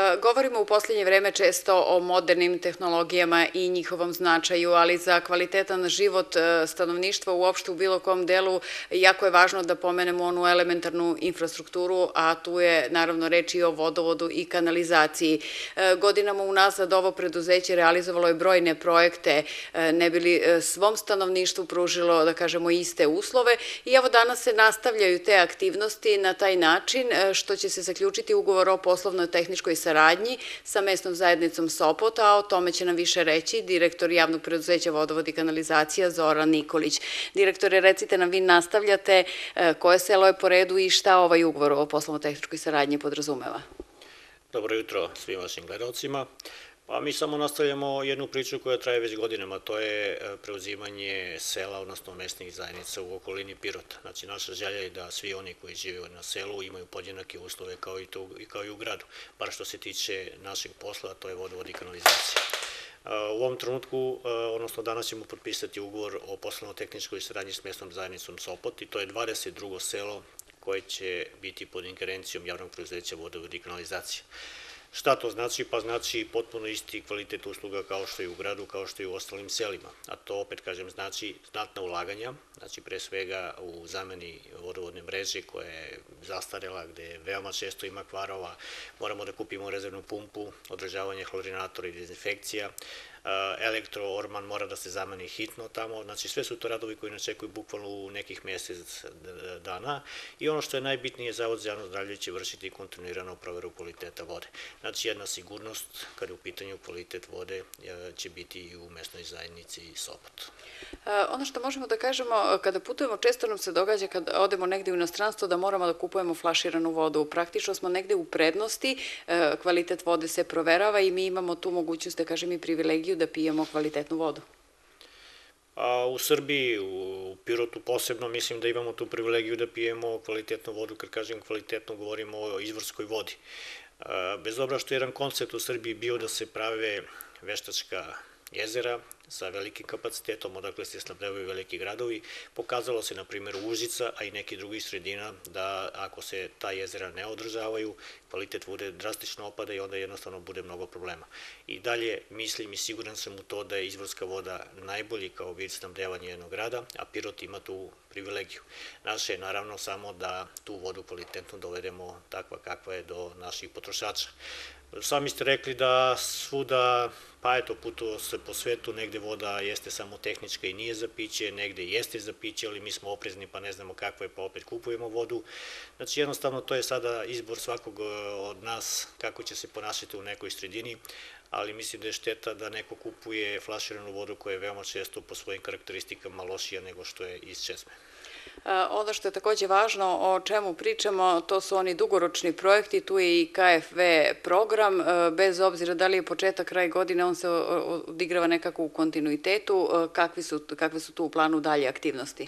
Govorimo u posljednje vreme često o modernim tehnologijama i njihovom značaju, ali za kvalitetan život stanovništva uopšte u bilo kom delu jako je važno da pomenemo onu elementarnu infrastrukturu, a tu je naravno reč i o vodovodu i kanalizaciji. Godinama unazad ovo preduzeće realizovalo je brojne projekte ne bi li svom stanovništvu pružilo, da kažemo, iste uslove i evo danas se nastavljaju te aktivnosti na taj način što će se zaključiti ugovor o poslovno-tehničkoj saradnji sa mesnom zajednicom Sopot, a o tome će nam više reći direktor javnog preduzeća Vodovod i kanalizacija Zoran Nikolić. Direktore, recite nam, vi nastavljate, koje selo je po redu i šta ovaj ugovor o poslovno-tehničkoj saradnji podrazumeva? Dobro jutro svim vašim gledalcima. Pa mi samo nastavljamo jednu priču koja traje već godinama, to je preuzimanje sela, odnosno mesnih zajednica u okolini Pirota. Znači, naša želja je da svi oni koji žive na selu imaju podjednake uslove kao i u gradu, bar što se tiče našeg posla, a to je vodovod i kanalizacija. U ovom trenutku, odnosno danas ćemo potpisati ugovor o poslovno-tehničkoj saradnji s mesnom zajednicom Sopot i to je 22. selo koje će biti pod ingerencijom javnog preduzeća Vodovod i kanalizacija. Šta to znači? Pa znači potpuno isti kvalitet usluga kao što je u gradu, kao što je u ostalim selima. A to, opet kažem, znači znatna ulaganja, znači pre svega u zameni vodovodne mreže koja je zastarela, gde veoma često ima kvarova, moramo da kupimo rezervnu pumpu, održavanje hlorinatora i dezinfekcija, orman mora da se zameni hitno tamo, znači sve su to radovi koji nas čekuju bukvalno u nekih mesec dana i ono što je najbitnije, Zavod za javno zdravlje će vršiti kontinuirano proveru kvaliteta vode. Znači jedna sigurnost kada je u pitanju kvalitet vode će biti i u mesnoj zajednici Sopot. Ono što možemo da kažemo, kada putujemo, često nam se događa kad odemo negde u inostranstvo da moramo da kupujemo flaširanu vodu. Praktično smo negde u prednosti, kvalitet vode se proverava i mi imamo tu mogućnost, da kažem, i privilegiju da pijemo kvalitetnu vodu. U Srbiji, u Pirotu posebno, mislim da imamo tu privilegiju da pijemo kvalitetnu vodu, kad kažem kvalitetno govorimo o izvorskoj vodi. Bez obzira što je jedan koncept u Srbiji bio da se prave veštačka jezera sa velikim kapacitetom, odakle se snabdevaju veliki gradovi, pokazalo se na primjer Užica, a i neki drugih sredina, da ako se ta jezera ne održavaju, kvalitet vode drastično opada i onda jednostavno bude mnogo problema. I dalje mislim i siguran sam u to da je izvorska voda najbolji kao vid snabdevanja jednog grada, a Pirot ima tu privilegiju. Naše je naravno samo da tu vodu kvalitetno dovedemo takva kakva je do naših potrošača. Sami ste rekli da svuda, pa eto, putovao se po svetu, negde voda jeste samo tehnička i nije za piće, negde jeste za piće, ali mi smo oprezni pa ne znamo kakva je, pa opet kupujemo vodu. Znači jednostavno to je sada izbor svakog od nas kako će se ponašati u nekoj sredini, ali mislim da je šteta da neko kupuje flaširanu vodu koja je veoma često po svojim karakteristikama lošija nego što je iz česme. Ono što je takođe važno, o čemu pričamo, to su oni dugoročni projekti, tu je i KFV program, bez obzira da li je početak, kraj godine, on se odigrava nekako u kontinuitetu, kakve su tu u planu dalje aktivnosti?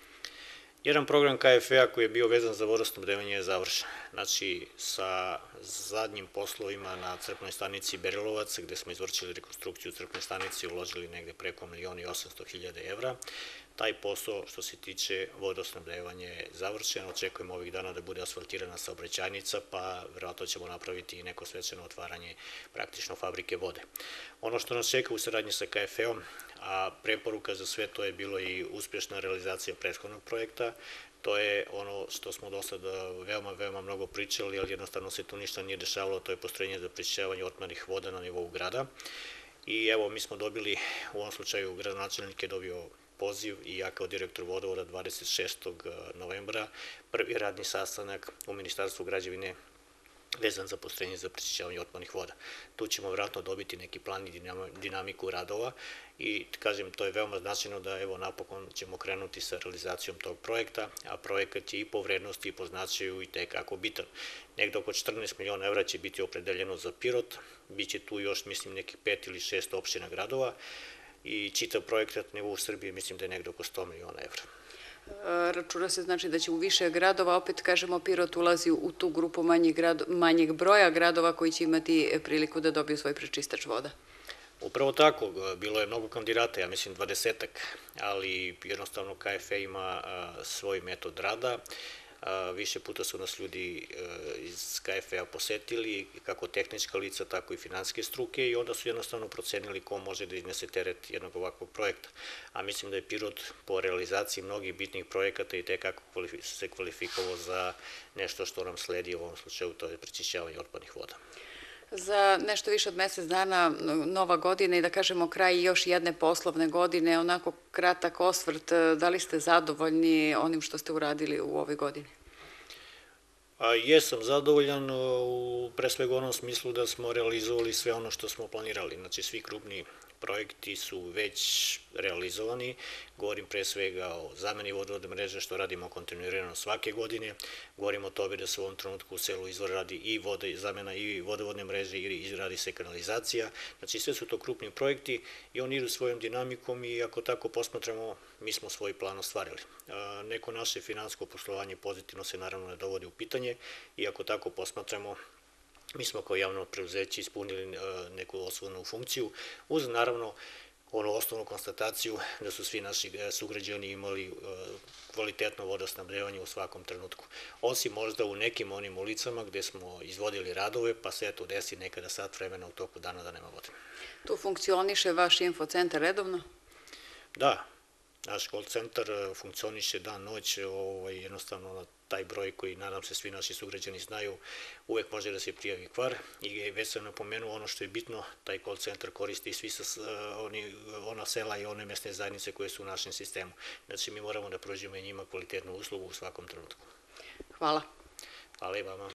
Jedan program KFV-a koji je bio vezan za vodosnabdevanje je završen. Znači, sa zadnjim poslovima na crpnoj stanici Berilovac, gde smo izvršili rekonstrukciju crpne stanice i uložili negde preko 1.800.000 evra, taj posao što se tiče vodosnabdevanja je završen. Očekujemo ovih dana da bude asfaltirana saobraćajnica, pa verovatno ćemo napraviti i neko svečano otvaranje praktično fabrike vode. Ono što nas čeka u saradnji sa KFV-om, a preporuka za sve to je bilo i uspješna realizacija prethodnog projekta, to je ono što smo do sada veoma mnogo pričali, ali jednostavno se tu ništa nije dešavalo, to je postrojenje za prečišćavanje otpadnih voda na nivou grada. I evo, mi smo dobili, u ovom slučaju gradonačelnik je dobio poziv i ja kao direktor vodovoda 26. novembra, prvi radni sastanak u Ministarstvu građevine vezan za postrojenje za prečišćavanje otpadnih voda. Tu ćemo vjerojatno dobiti neki plan i dinamiku radova i kažem, to je veoma značajno da evo napokon ćemo krenuti sa realizacijom tog projekta, a projekat je i po vrednosti i po značaju i tekako bitan. Negde oko 14 miliona evra će biti opredeljeno za Pirot, bit će tu još mislim nekih 5 ili 6 opština gradova i čitav projekat na nivou Srbije mislim da je negde oko 100 miliona evra. Računa se znači da će u više gradova, opet kažemo, Pirot ulazi u tu grupu manjeg broja gradova koji će imati priliku da dobiju svoj prečistač voda. Upravo tako, bilo je mnogo kandidata, ja mislim 20-ak, ali jednostavno KFV ima svoj metod rada, Više puta su nas ljudi iz KFV-a posetili, kako tehnička lica, tako i finansijske struke, i onda su jednostavno procenili ko može da iznese teret jednog ovakvog projekta. A mislim da je Pirot po realizaciji mnogih bitnih projekata i tekako se kvalifikovao za nešto što nam sledi u ovom slučaju, to je prečišćavanje otpadnih voda. Za nešto više od mesec dana nova godina i da kažemo kraj još jedne poslovne godine, onako kratak osvrt, da li ste zadovoljni onim što ste uradili u ovoj godini? Jesam zadovoljan, pre svega u onom smislu da smo realizovali sve ono što smo planirali, znači svi krupni projekti su već realizovani, govorim pre svega o zameni vodovodne mreže što radimo kontinuirano svake godine, govorim o tome da se u ovom trenutku u selu Izvor radi i zamena i vodovodne mreže i radi se kanalizacija, znači sve su to krupni projekti i oni idu svojom dinamikom i ako tako posmatramo, mi smo svoj plan ostvarili. Neko naše finansijsko poslovanje pozitivno se naravno ne dovodi u pitanje i ako tako posmatramo, mi smo kao javno preduzeće ispunili neku osnovnu funkciju, uz naravno onu osnovnu konstataciju da su svi naši sugrađani imali kvalitetno vodosnabdevanje u svakom trenutku. Osim možda u nekim onim ulicama gde smo izvodili radove, pa se eto desi nekada sat vremena u toku dana da nema vode. Tu funkcioniše vaš infocentar redovno? Da, naš call centar funkcioniše dan, noć, jednostavno na taj broj koji nadam se svi naši sugrađani znaju, uvek može da se prijavi kvar i već sam napomenuo ono što je bitno, taj call centar koristi svi ona sela i one mesne zajednice koje su u našem sistemu. Znači mi moramo da pružimo i njima kvalitetnu uslugu u svakom trenutku. Hvala. Hvala i vama.